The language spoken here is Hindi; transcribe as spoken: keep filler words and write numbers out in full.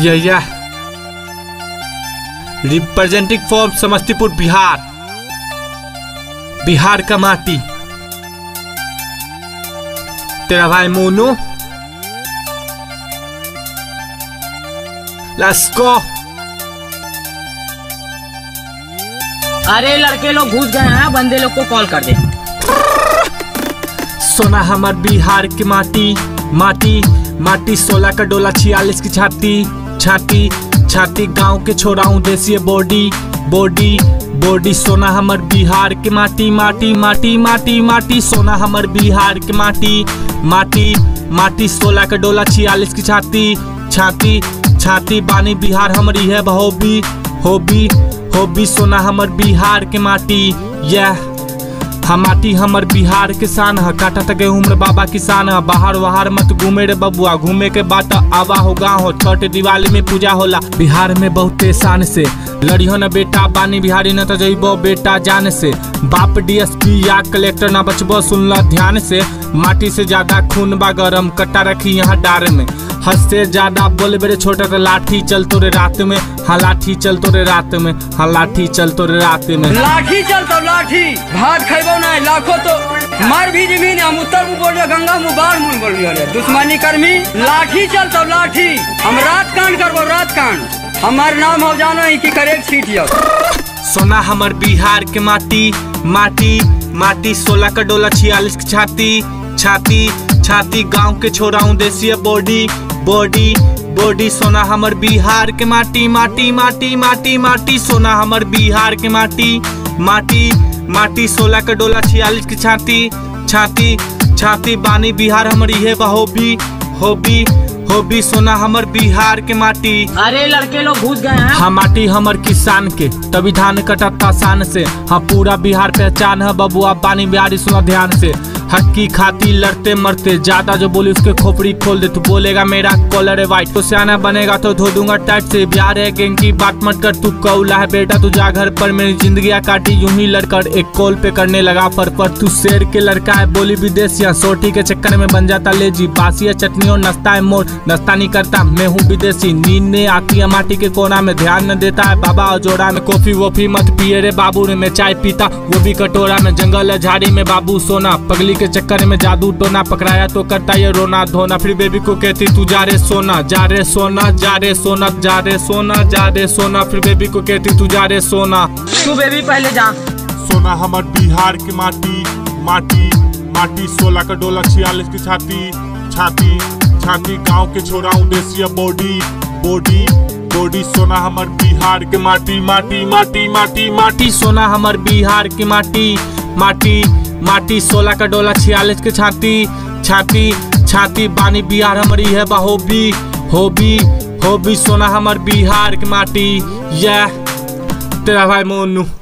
या या रिप्रेजेंटिंग फ्रॉम समस्तीपुर बिहार, बिहार का माटी, तेरा भाई मोनू। Let's go. अरे लड़के लोग घुस गए हैं, बंदे लोग को कॉल कर दे। सोना हमार बिहार की माटी, माटी माटी सोलह का डोला छियालीस की छाती, छाती छाती गांव के छोराऊं देसी बॉडी, बॉडी बॉडी। सोना हमार बिहार की माटी, माटी माटी माटी माटी सोना हमार बिहार की माटी, माटी माटी सोलह का डोला छियालीस की छाती, छाती छाती बानी बिहार हमारी है बहोबी, होबी होबी। सोना हमार बिहार के माटी, यह हम माटी हमर बिहार किसान है, काटा तक उम्र बाबा किसान है। बाहर वहार मत घूमे रे बबुआ, घूमे के बाद आवा हो गाँव हो। छठ दिवाली में पूजा होला बिहार में बहुते शान से, लड़ियो न बेटा बानी बिहारी न तो जइबो बेटा जान से। बाप डीएसपी या कलेक्टर ना बचबो सुनला ध्यान से। माटी से ज्यादा खून बा गरम, कट्टा रखी यहाँ डार में। हद से ज्यादा बोले बेरे छोटा तो लाठी चल तो रे रात में, हाँ लाठी चल तो रे रात में, हाँ लाठी चल तो रे रात में। लाठी चल तो लाठी भात खेबो ना लाखो तो मार भी जमीन। हम उत्तर मुँह बोलियो गंगा मुँह बाढ़ मुँह बोलियो रे दुश्मनी कर्मी। लाठी चल तो लाठी, हम रात कांड करबो रात कांड। हमार नाम हो जानो ही की करे सीट यो। सोना हमार बिहार के माटी, माटी माटी सोलह का डोला छियालीस की छाती, छाती छाती गांव के छोराऊं देसी बॉडी, बॉडी बॉडी। सोना हमार बिहार के माटी, माटी माटी माटी माटी सोना हमार बिहार के माटी, माटी माटी सोलह का डोला छियालीस की छाती, छाती छाती बानी बिहार हमारी है बहोबी, होबी होबी। सोना हमार बिहार के माटी। अरे लड़के लोग घुस गए हैं। हम माटी हमर किसान के तभी धान कटता शान से। हाँ पूरा बिहार पहचान है बबुआ बानी बिहारी, सुना ध्यान से। हक की खाती लड़ते मरते, ज्यादा जो बोली उसके खोपड़ी खोल दे। तू बोलेगा मेरा कॉलर है वाइट तो सियाना बनेगा तो धो दूंगा टाइट से। बिहार है गैंग की बात मत कर, तू कौला है बेटा तू जा घर पर। मेरी जिंदगी काटी यूं ही लड़कर, एक कॉल पे करने लगा पर पर। तू शेर के लड़का है बोली विदेशिया, सोटी के चक्कर में बन जाता लेजी। बासिया चटनी और नाश्ता है मोर, नाश्ता नहीं करता मैं हूँ विदेशी। नींद ने आती है माटी के कोना में, ध्यान न देता है बाबा और जोड़ा में। कॉफी वॉफी मत पिए रे बाबू रे, मैं चाय पीता वो भी कटोरा में। जंगल है झाड़ी में बाबू सोना, पगली के चक्कर में जादू टोना। पकड़ाया तो करता ये रोना धोना, फिर बेबी को कहती तू जा रे सोना, जा रे सोना, जा रे सोना, जा रे सोना, जा रे सोना। फिर बेबी को कहती तू जा रे सोना। तू बेबी पहले जा। सोना हमार बिहार की माटी, माटी माटी सोलह का डोला छियालीस की छाती, छाती छाती गांव के छोराऊं देसी बॉडी, बॉडी बॉडी। सोना हमार बिहार के माटी, माटी माटी माटी माटी सोना हमार बिहार की माटी, माटी माटी सोलह का डोला छियालीस के छाती, छाती छाती बानी बिहार हमारी है बहोबी, होबी होबी। सोना हमार बिहार की माटी, यह तेरा भाई मोनू।